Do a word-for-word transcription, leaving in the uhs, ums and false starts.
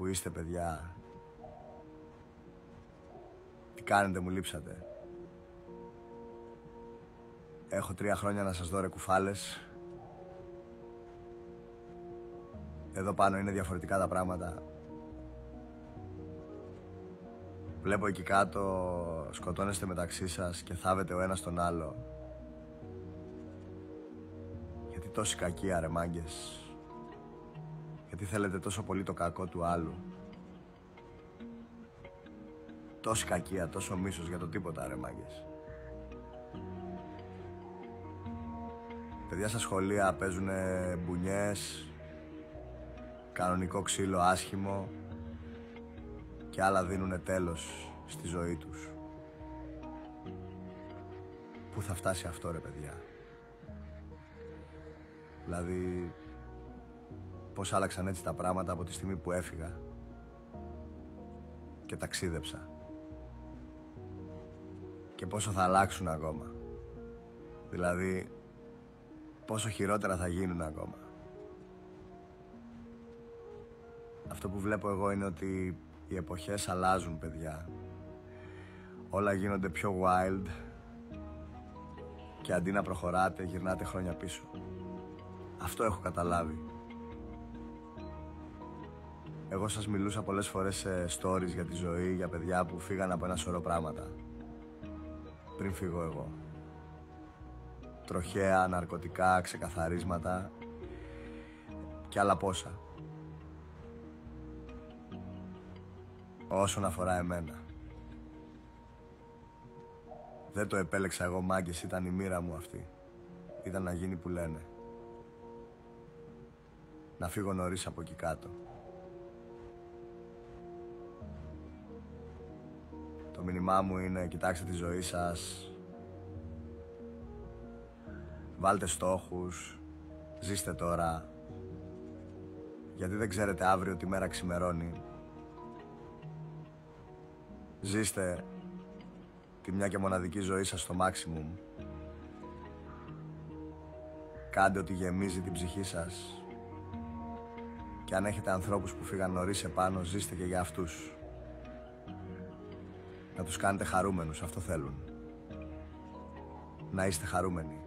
που είστε, παιδιά. Τι κάνετε, μου λείψατε. Έχω τρία χρόνια να σας δω, ρε κουφάλες. Εδώ πάνω είναι διαφορετικά τα πράγματα. Βλέπω εκεί κάτω σκοτώνεστε μεταξύ σας και θάβετε ο ένας τον άλλο. Γιατί τόση κακία, ρε μάγκες. Γιατί θέλετε τόσο πολύ το κακό του άλλου. Τόση κακία, τόσο μίσος για το τίποτα, ρε μάγκες. Παιδιά στα σχολεία παίζουνε μπουνιές, κανονικό ξύλο άσχημο και άλλα δίνουνε τέλος στη ζωή τους. Πού θα φτάσει αυτό, ρε παιδιά? Δηλαδή, πώς άλλαξαν έτσι τα πράγματα από τη στιγμή που έφυγα και ταξίδεψα. Και πόσο θα αλλάξουν ακόμα. Δηλαδή, πόσο χειρότερα θα γίνουν ακόμα. Αυτό που βλέπω εγώ είναι ότι οι εποχές αλλάζουν, παιδιά. Όλα γίνονται πιο wild και αντί να προχωράτε, γυρνάτε χρόνια πίσω. Αυτό έχω καταλάβει. Εγώ σας μιλούσα πολλές φορές σε stories για τη ζωή, για παιδιά που φύγαν από ένα σωρό πράγματα. Πριν φύγω εγώ. Τροχαία, ναρκωτικά, ξεκαθαρίσματα και άλλα πόσα. Όσον αφορά εμένα, δεν το επέλεξα εγώ, μάγκες, ήταν η μοίρα μου αυτή. Ήταν να γίνει που λένε. Να φύγω νωρίς από εκεί κάτω. Το μήνυμά μου είναι, κοιτάξτε τη ζωή σας, βάλτε στόχους, ζήστε τώρα, γιατί δεν ξέρετε αύριο τι μέρα ξημερώνει. Ζήστε τη μια και μοναδική ζωή σας στο maximum. Κάντε ό,τι γεμίζει την ψυχή σας. Και αν έχετε ανθρώπους που φύγαν νωρίς επάνω, ζήστε και για αυτούς. Να τους κάνετε χαρούμενους, αυτό θέλουν. Να είστε χαρούμενοι.